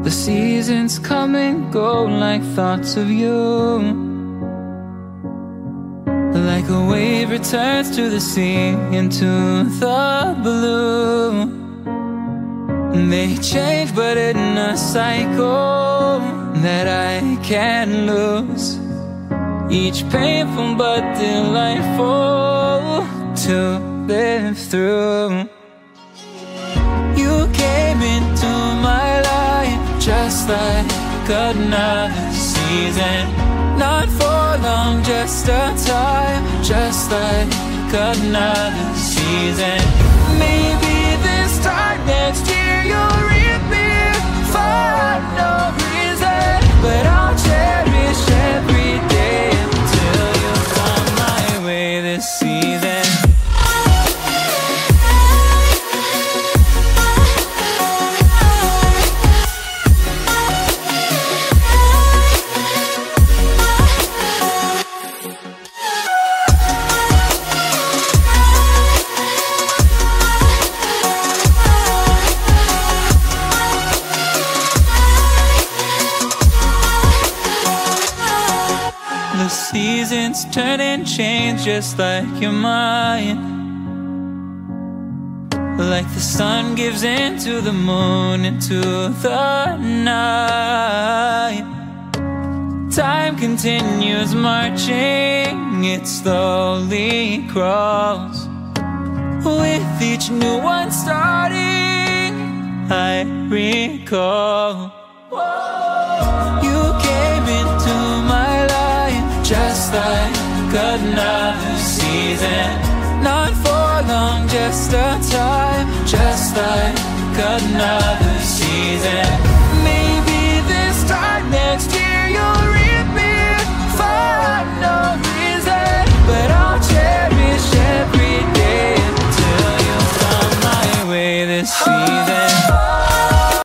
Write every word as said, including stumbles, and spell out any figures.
The seasons come and go like thoughts of you. Like a wave returns to the sea, into the blue. They change but in a cycle that I can't lose. Each painful but delightful to live through. You came into my life just like another season. Not for long, just a time, just like another season. Maybe this time next year you'll reappear for no reason, but I'll cherish every day until you come my way this season. The seasons turn and change just like your mind. Like the sun gives into the moon, into the night. Time continues marching, it slowly crawls. With each new one starting, I recall. You came into my life just like another season. Not for long, just a time, just like another season.